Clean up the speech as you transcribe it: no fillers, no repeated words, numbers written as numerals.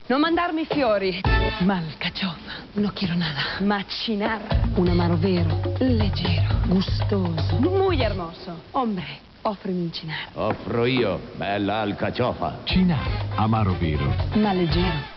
Non mandarmi fiori. Malcachofa. No quiero nada. Machinar. Un amaro vero, leggero, gustoso, muy hermoso. Hombre, offrimi un cinar. Offro io, bella alcaciofa. Cinar, amaro vero. Ma leggero.